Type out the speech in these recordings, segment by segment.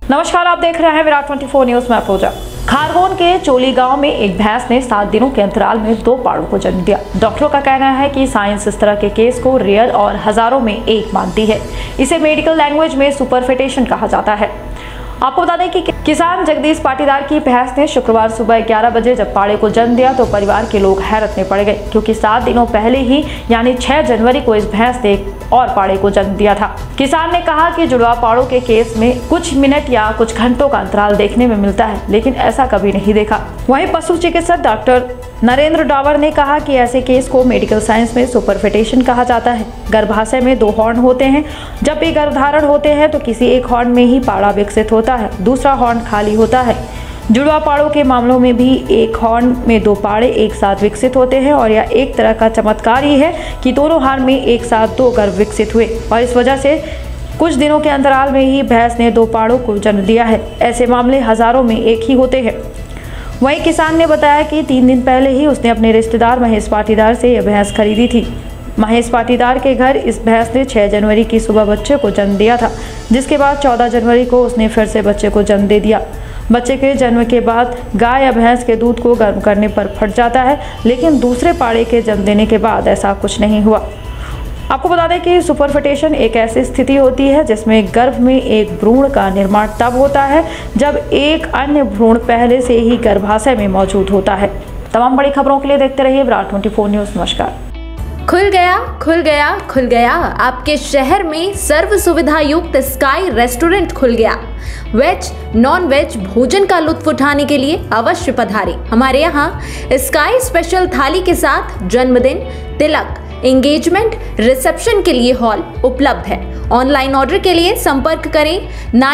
नमस्कार, आप देख रहे हैं विराट 24 न्यूज में पूजा। खारगोन के चोली गांव में एक भैंस ने 7 दिनों के अंतराल में 2 पाड़ों को जन्म दिया। डॉक्टरों का कहना है कि साइंस इस तरह के केस को रेयर और हजारों में एक मानती है। इसे मेडिकल लैंग्वेज में सुपरफेटेशन कहा जाता है। आपको बता दें कि किसान जगदीश पाटीदार की भैंस ने शुक्रवार सुबह 11 बजे जब पाड़े को जन्म दिया तो परिवार के लोग हैरत में पड़ गए, क्योंकि 7 दिनों पहले ही यानी 6 जनवरी को इस भैंस ने एक और पाड़े को जन्म दिया था। किसान ने कहा कि जुड़वा पाड़ों के केस में कुछ मिनट या कुछ घंटों का अंतराल देखने में मिलता है, लेकिन ऐसा कभी नहीं देखा। वहीं पशु चिकित्सक डॉक्टर नरेंद्र डावर ने कहा कि ऐसे केस को मेडिकल साइंस में सुपरफेटेशन कहा जाता है। गर्भाशय में 2 हॉर्न होते हैं। जब भी गर्भधारण होते हैं तो किसी एक हॉर्न में ही पाड़ा विकसित होता है, दूसरा हॉर्न खाली होता है। जुड़वा पाड़ों के मामलों में भी एक हॉर्न में 2 पाड़े एक साथ विकसित होते हैं और यह एक तरह का चमत्कार ही है कि दोनों हॉर्न में एक साथ 2 गर्भ विकसित हुए और इस वजह से कुछ दिनों के अंतराल में ही भैंस ने 2 पाड़ों को जन्म दिया है। ऐसे मामले हजारों में एक ही होते हैं। वहीं किसान ने बताया कि 3 दिन पहले ही उसने अपने रिश्तेदार महेश पाटीदार से यह भैंस खरीदी थी। महेश पाटीदार के घर इस भैंस ने 6 जनवरी की सुबह बच्चे को जन्म दिया था, जिसके बाद 14 जनवरी को उसने फिर से बच्चे को जन्म दे दिया। बच्चे के जन्म के बाद गाय या भैंस के दूध को गर्म करने पर फट जाता है, लेकिन दूसरे पाड़े के जन्म देने के बाद ऐसा कुछ नहीं हुआ। आपको बता दें कि सुपरफेटेशन एक ऐसी स्थिति होती है जिसमें गर्भ में एक भ्रूण का निर्माण तब होता है जब एक अन्य भ्रूण पहले से ही गर्भाशय में मौजूद होता है। तमाम बड़ी खबरों के लिए देखते रहिए विराट 24 न्यूज। नमस्कार। खुल गया खुल गया खुल गया, आपके शहर में सर्व सुविधा युक्त स्काई रेस्टोरेंट खुल गया। वेज नॉन वेज भोजन का लुत्फ उठाने के लिए अवश्य पधारें। हमारे यहाँ स्काई स्पेशल थाली के साथ जन्मदिन, तिलक, एंगेजमेंट, रिसेप्शन के लिए हॉल उपलब्ध है। ऑनलाइन ऑर्डर के लिए संपर्क करें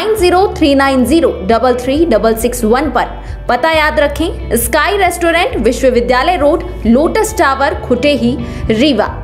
9039033661 पर। पता याद रखें, स्काई रेस्टोरेंट, विश्वविद्यालय road, lotus tower, Khutehi, Rewa.